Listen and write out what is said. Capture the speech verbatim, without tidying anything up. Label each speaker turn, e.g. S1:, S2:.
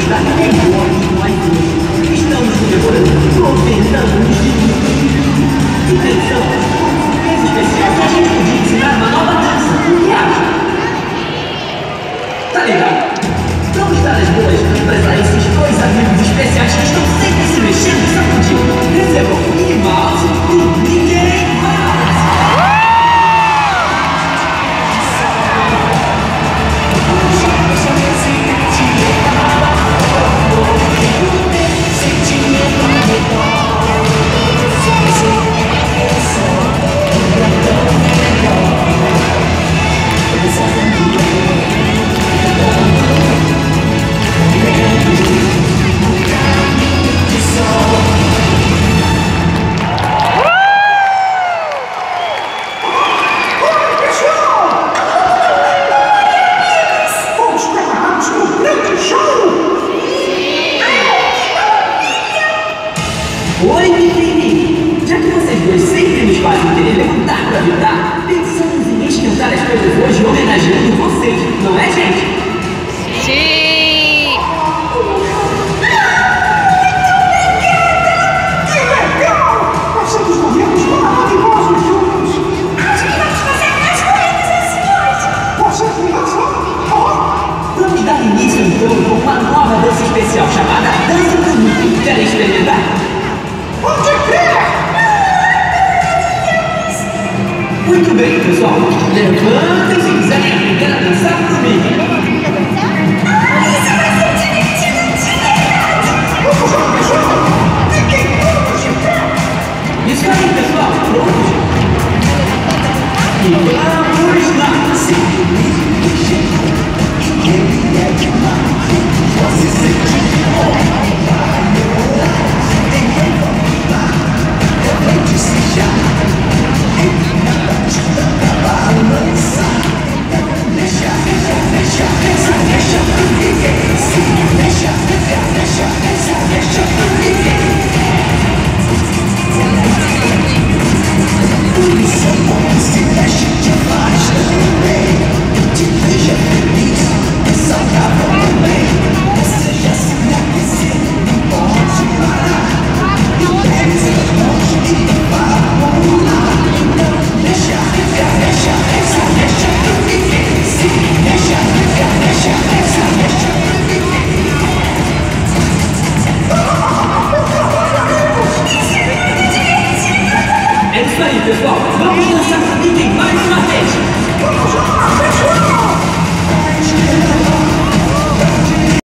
S1: está ninguém morre no iTunes. Estamos comemorando noventa anos de YouTube. E atenção, esse especial que a gente podia ensinar uma nova dança. O que acha? Tá legal. Vamos dar as boas-vindas a esses dois amigos especiais que estão sempre se mexendo e sacudindo. Recebam Minnie Mouse e Mickey Mouse. Oi, Mickey! Já que vocês dois sempre nos fazem querer levantar pra ajudar, pensamos em esquentar as coisas hoje homenageando vocês, não é, gente?
S2: Sim!
S3: Que legal! Nós somos momentos maravilhosos juntos!
S4: Acho que vamos fazer mais coisas assim hoje!
S3: Você tem razão!
S1: Vamos dar início então com uma nova dança especial chamada Dança do Mickey. Querem experimentar?
S3: Pode crer!
S1: Muito bem, pessoal. Levantem-se e quiserem aprender a dançar comigo.
S4: Ah, isso vai ser divertido de verdade!
S3: Vamos lá, pessoal! Fiquem todos de pé!
S1: Isso aí, pessoal. Prontos? E vamos lá.
S5: Ele é demais. Você sente levante-se já. Entre na batida pra balançar. Deixa, deixa, deixa, deixa, deixa pro ninguém. Deixa, deixa, deixa, deixa, deixa pro ninguém. Por isso é bom que se mexe demais também. Te veja feliz, é saudável também. Você já se aquecer, não pode parar. E pega suas mãos e vamos lá. Então deixa, deixa, deixa, deixa, deixa pro ninguém. Sim, deixa, deixa, deixa, deixa, deixa pro ninguém.
S1: É isso aí, pessoal. Vamos dançar com Mickey mais uma vez.
S3: Vamos lá, pessoal!